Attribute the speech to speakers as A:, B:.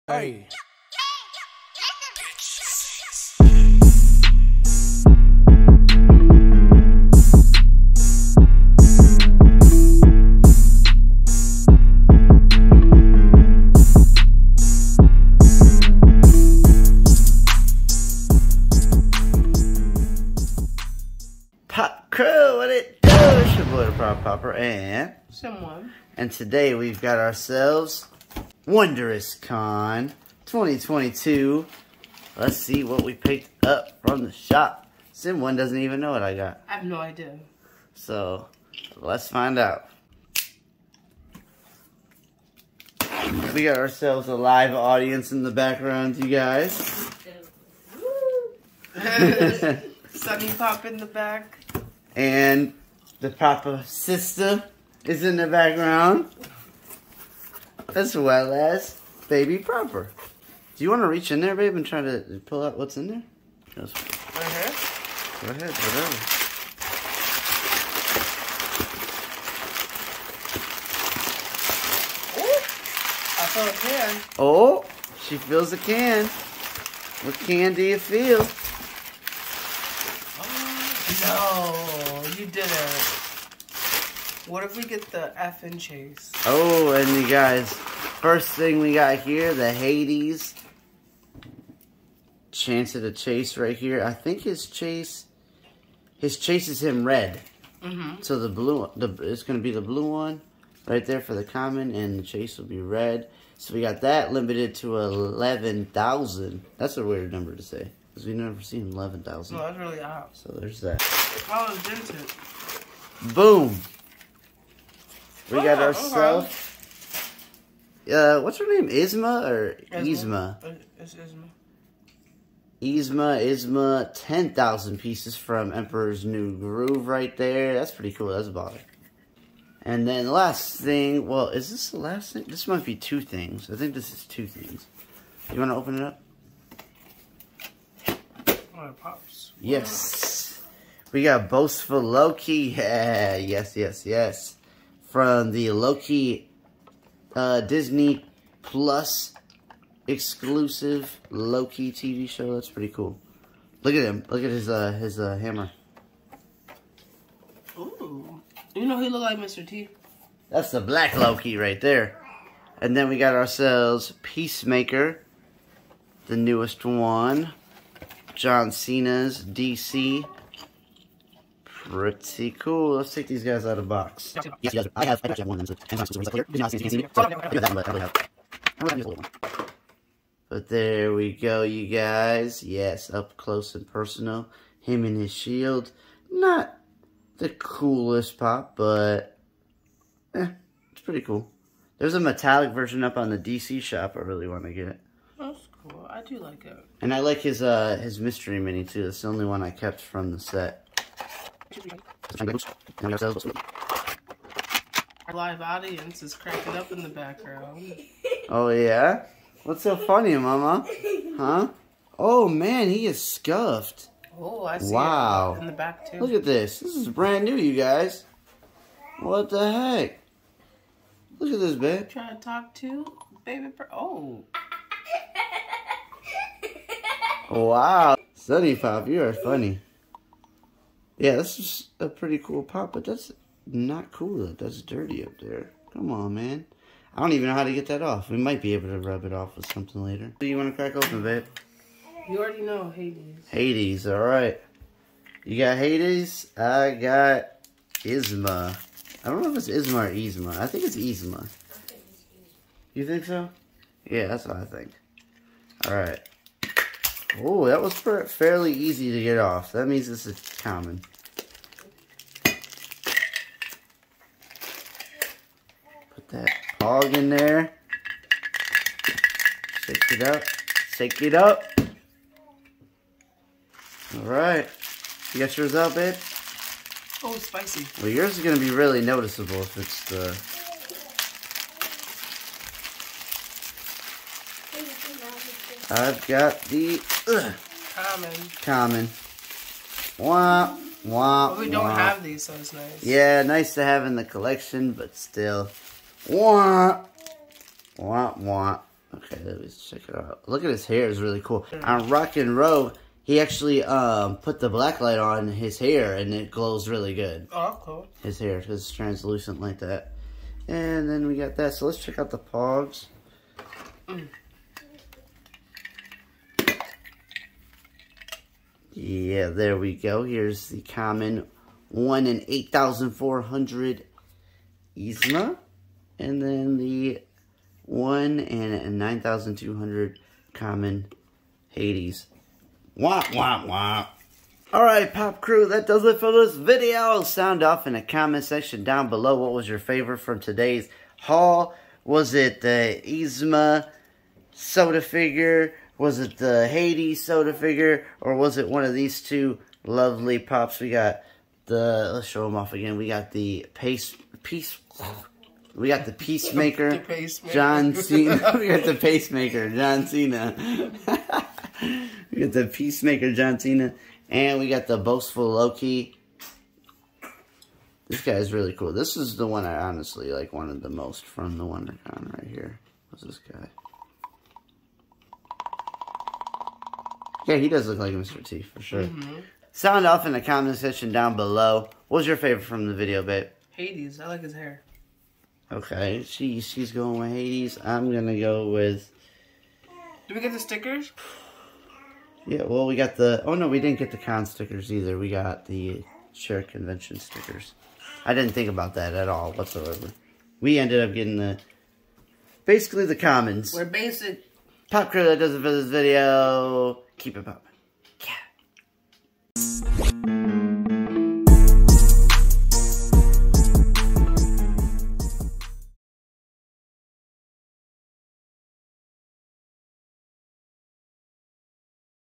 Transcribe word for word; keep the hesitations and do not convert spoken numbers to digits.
A: Hey.
B: Pop Crew, what it do? It's your boy, the Prop Popper, and
A: Someone.
B: And today we've got ourselves Wondrous Con twenty twenty-two. Let's see what we picked up from the shop. Sim one doesn't even know what I got.
A: I have no idea.
B: So, let's find out. We got ourselves a live audience in the background, you guys.
A: Sunny Pop in the back.
B: And the Papa sister is in the background, as well as Baby Proper. Do you want to reach in there, babe, and try to pull out what's in there? Just,
A: Uh-huh.
B: go ahead, whatever.
A: I feel a can.
B: Oh, she feels a can. What can do you feel?
A: Oh, no, you didn't. What if we get the F and Chase?
B: Oh, and you guys, first thing we got here, the Hades. Chance at a chase right here. I think his chase, his chase is him red.
A: Mm-hmm.
B: So the blue, the it's going to be the blue one right there for the common, and the chase will be red. So we got that limited to eleven thousand. That's a weird number to say, because we've never seen eleven thousand.
A: No, that's really odd.
B: So there's that.
A: I was into it.
B: Boom. We got
A: Oh,
B: ourselves. Uh, what's her name? Isma or
A: Isma.
B: Isma?
A: Uh, It's Isma.
B: Isma, Isma, ten thousand pieces from Emperor's New Groove right there. That's pretty cool. That's about it. And then last thing, well, is this the last thing? This might be two things. I think this is two things. You want to open it up?
A: Oh, it pops.
B: Yes. We got Boastful Loki. Yeah, yes, yes, yes. From the Loki uh, Disney Plus exclusive Loki T V show. That's pretty cool. Look at him. Look at his uh, his uh, hammer.
A: Ooh. You know he look like Mister T.
B: That's the Black Loki right there. And then we got ourselves Peacemaker, the newest one. John Cena's D C. Pretty cool. Let's take these guys out of the box. Yes, yes, I have. I actually have one of them. So, and clear. Did not see anything. So, I do that one, but I really have. I really have a little one. But there we go, you guys. Yes, up close and personal. Him and his shield. Not the coolest pop, but eh, it's pretty cool. There's a metallic version up on the D C shop. I really want to get it.
A: That's cool. I do like it.
B: And I like his uh his mystery mini too. That's the only one I kept from the set.
A: Our live audience is cracking up in the background.
B: Oh yeah? What's so funny, Mama? Huh? Oh man, he is scuffed.
A: Oh, I see
B: Wow.
A: it in the back too.
B: Look at this. This is brand new, you guys. What the heck? Look at this, babe.
A: Try to talk to baby. Per oh.
B: Wow. Sunny Pop, you are funny. Yeah, this is a pretty cool pop, but that's not cool that that's dirty up there. Come on, man. I don't even know how to get that off. We might be able to rub it off with something later. Do you want to crack open, babe?
A: You already know Hades.
B: Hades, alright. You got Hades, I got Isma. I don't know if it's Isma or Isma. I think it's Isma. You think so? Yeah, that's what I think. Alright. Oh, that was fairly easy to get off. That means this is common. Put that hog in there. Shake it up. Shake it up. Alright. You got yours out, babe?
A: Oh, spicy.
B: Well, yours is going to be really noticeable if it's the... I've got the ugh,
A: Common.
B: common. Wah, wah,
A: But we don't
B: wah.
A: have these, so it's nice.
B: Yeah, nice to have in the collection, but still. Wah, wah, wah. Okay, let's check it out. Look at his hair, it's really cool. On Rockin' Rogue, he actually um, put the black light on his hair and it glows really good.
A: Oh, cool.
B: His hair, because it's translucent like that. And then we got that. So let's check out the Pogs. Mm. Yeah, there we go. Here's the common one in eight thousand four hundred Yzma. And then the one in nine thousand two hundred common Hades. Wah, wah, wah. Alright, Pop Crew, that does it for this video. Sound off in the comment section down below. What was your favorite from today's haul? Was it the Yzma soda figure? Was it the Hades soda figure? Or was it one of these two lovely pops? We got the, let's show them off again. We got the Pace, Peace, we got the Peacemaker,
A: the pacemaker.
B: John Cena. We got the Pacemaker, John Cena. We got the Peacemaker, John Cena. And we got the Boastful Loki. This guy is really cool. This is the one I honestly like wanted the most from the WonderCon right here. What's this guy? Yeah, he does look like Mister T for sure. Mm-hmm. Sound off in the comment section down below. What was your favorite from the video, babe?
A: Hades. I like his hair.
B: Okay, she she's going with Hades. I'm gonna go with.
A: Do we get the stickers?
B: Yeah, well, we got the. Oh no, we didn't get the con stickers either. We got the share convention stickers. I didn't think about that at all whatsoever. We ended up getting the. Basically the commons.
A: We're basic.
B: Pop Crew, that does it for this video. Keep it pop.